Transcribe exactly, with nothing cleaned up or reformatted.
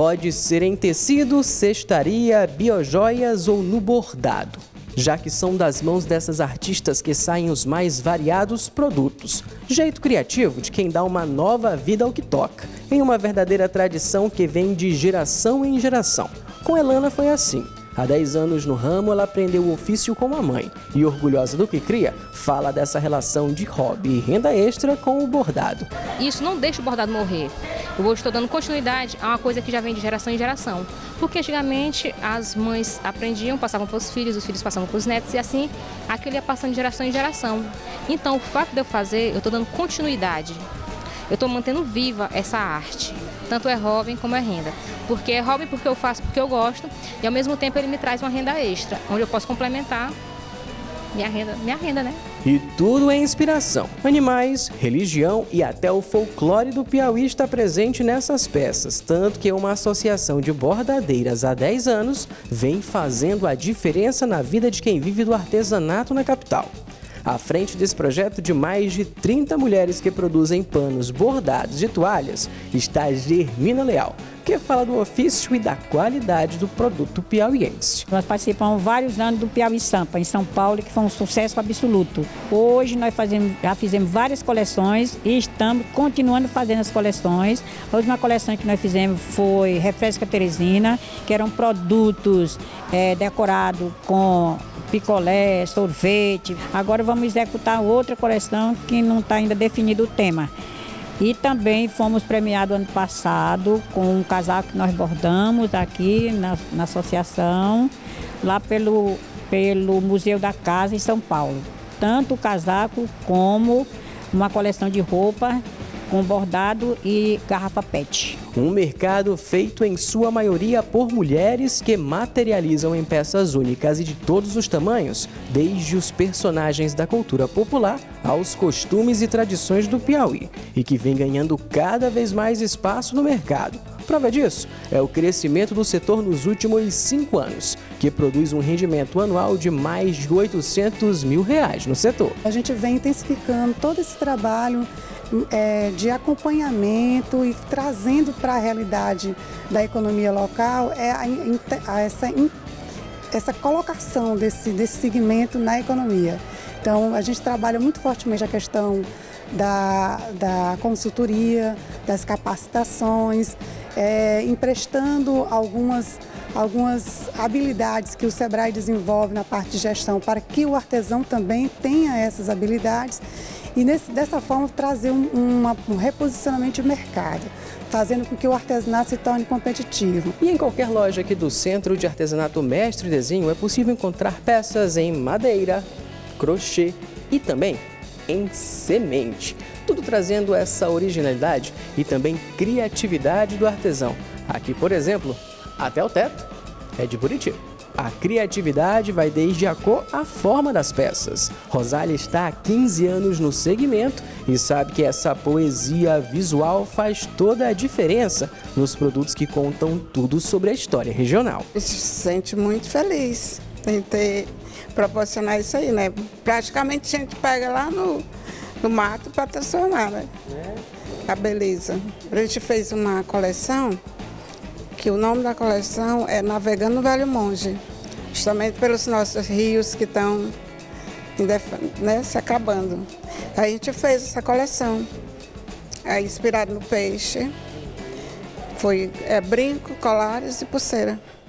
Pode ser em tecido, cestaria, biojoias ou no bordado, já que são das mãos dessas artistas que saem os mais variados produtos. Jeito criativo de quem dá uma nova vida ao que toca, em uma verdadeira tradição que vem de geração em geração. Com Elana foi assim. Há dez anos no ramo, ela aprendeu o ofício com a mãe e, orgulhosa do que cria, fala dessa relação de hobby e renda extra com o bordado. Isso não deixa o bordado morrer. Eu hoje estou dando continuidade a uma coisa que já vem de geração em geração. Porque antigamente as mães aprendiam, passavam para os filhos, os filhos passavam para os netos e assim aquilo ia passando de geração em geração. Então o fato de eu fazer, eu estou dando continuidade. Eu estou mantendo viva essa arte. Tanto é hobby como é renda. Porque é hobby porque eu faço porque eu gosto e ao mesmo tempo ele me traz uma renda extra, onde eu posso complementar minha renda, minha renda, né? E tudo é inspiração. Animais, religião e até o folclore do Piauí está presente nessas peças. Tanto que uma associação de bordadeiras há dez anos vem fazendo a diferença na vida de quem vive do artesanato na capital. À frente desse projeto de mais de trinta mulheres que produzem panos bordados e toalhas está Germina Leal, que fala do ofício e da qualidade do produto piauiense. Nós participamos vários anos do Piauí Sampa, em São Paulo, que foi um sucesso absoluto. Hoje nós fazemos, já fizemos várias coleções e estamos continuando fazendo as coleções. A última coleção que nós fizemos foi Refresca Teresina, que eram produtos é, decorados com picolé, sorvete. Agora vamos executar outra coleção que não está ainda definido o tema. E também fomos premiados ano passado com um casaco que nós bordamos aqui na, na associação, lá pelo, pelo Museu da Casa em São Paulo. Tanto o casaco como uma coleção de roupa com bordado e garrafa pet. Um mercado feito em sua maioria por mulheres que materializam em peças únicas e de todos os tamanhos, desde os personagens da cultura popular aos costumes e tradições do Piauí, e que vem ganhando cada vez mais espaço no mercado. Prova disso é o crescimento do setor nos últimos cinco anos, que produz um rendimento anual de mais de oitocentos mil reais no setor. A gente vem intensificando todo esse trabalho é, de acompanhamento e trazendo para a realidade da economia local é a, a, essa, essa colocação desse, desse segmento na economia. Então, a gente trabalha muito fortemente a questão da, da consultoria, das capacitações, é, emprestando algumas, algumas habilidades que o SEBRAE desenvolve na parte de gestão para que o artesão também tenha essas habilidades e nesse, dessa forma trazer um, uma, um reposicionamento de mercado, fazendo com que o artesanato se torne competitivo. E em qualquer loja aqui do Centro de Artesanato Mestre Desenho é possível encontrar peças em madeira, crochê e também em semente. Tudo trazendo essa originalidade e também criatividade do artesão. Aqui, por exemplo, até o teto é de Buriti. A criatividade vai desde a cor à forma das peças. Rosália está há quinze anos no segmento e sabe que essa poesia visual faz toda a diferença nos produtos que contam tudo sobre a história regional. A gente se sente muito feliz em ter proporcionar isso aí, né? Praticamente a gente pega lá no, no mato para transformar, né? A beleza. A gente fez uma coleção que o nome da coleção é Navegando no Velho Monge, justamente pelos nossos rios que estão, né, se acabando. A gente fez essa coleção, é, inspirado no peixe, foi é, brinco, colares e pulseira.